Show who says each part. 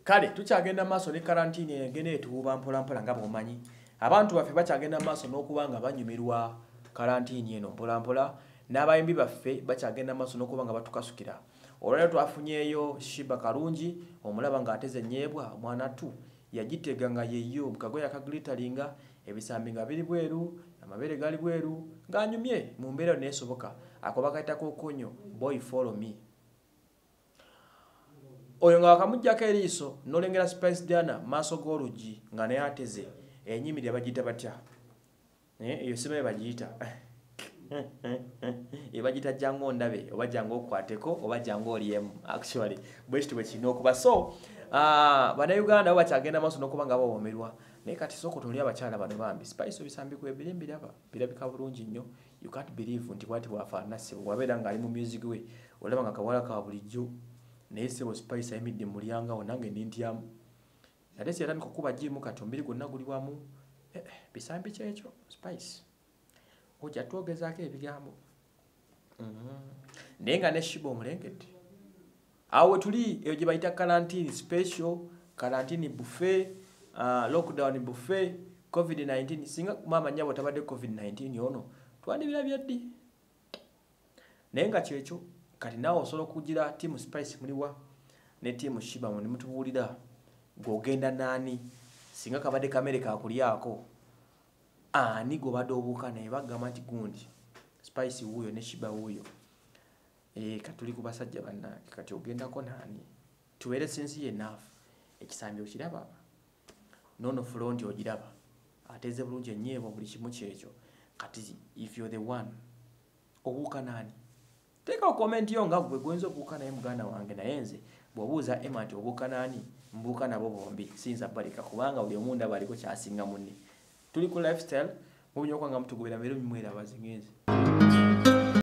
Speaker 1: kale tukyagenda maaso ne karantini egenda etuuba mpolampola nga bwomanyi abantu baffe bakyagenda maaso n'okuba nga banyumirwa karantini eno mpolampola n'abayimbi baffe bakyagenda maaso n'okuba nga batukasukira olwaleero twafunyeeyo Shiba Kalungi omulaba ng'ateze nyeebwa mwana tu yagitega nga yeyo mukagoya akaglitaringa ebisambi nga biri bweru amabere gali bweru ng'anyumye mu mbeera neesoboka akoba kayitako konyo boy follow me oyo nga wakamujjako eriiso n'olengera Spice Diana maaso g'oluggi nga naye ateze ennyimiri abagiyita batya eyo simaye bagiyita ebagiyita jangu ondabe oba jangu okwateko oba jangu oliemu actually bwekityo bwe kirina okuba so bannayuganda bo bakyagenda maaso n'okuba nga bawomerwa naye kati sooka toli abakyala bano bambi Spice ebisambi kwebiri birabika bulungi nnyo you can't believe nti bwati bwafaanana ssebo wabeera ng'ali mu music we olaba nga kawala ka bulijjo naye ssebo Spice ayimidde mu mulyango awo nange nintyamu ate si yatandika okuba jimu kati ombiri gwonna guli wamu bisambi kyekyo Spice ojja twogezaako ebigambo naye nga ne Shiba omulengedde awo we tuli eyo gye bayita karantini special karantini buffet lockdown buffet covid-19 singa maama nnyabo tabadde covid-19 ono twandibirabye ddi naye nga kyekyo kati naawe osobola okugira tiimu Spice muliwa ne tiimu Shiba ne mutubuulira gw'ogenda naani singa kabadde kamere kakulyako ani gobadde obuuka naye bagamba nti gundi Spice wuuyo ne Shiba wuuyo katuli ku basajja bannange kati ogendako naani tubeere sensi yenaafu ekisambi okiraba nono front ogiraba ateze bulungi ennyeebwa buli kimu kyekyo kati if you're the one obuuka naani teekawo komenti yo nga gwe gwenza obuuka naye muganda wange naye nze bw'obuuza Emma nti obuuka naani mbuuka nabo bombi siyinza baleka kubanga buli omu ndaba aliko kyasinga munne tuli ku lifestyle mubinyoka nga mutugubira mbere mumwera abazingenzi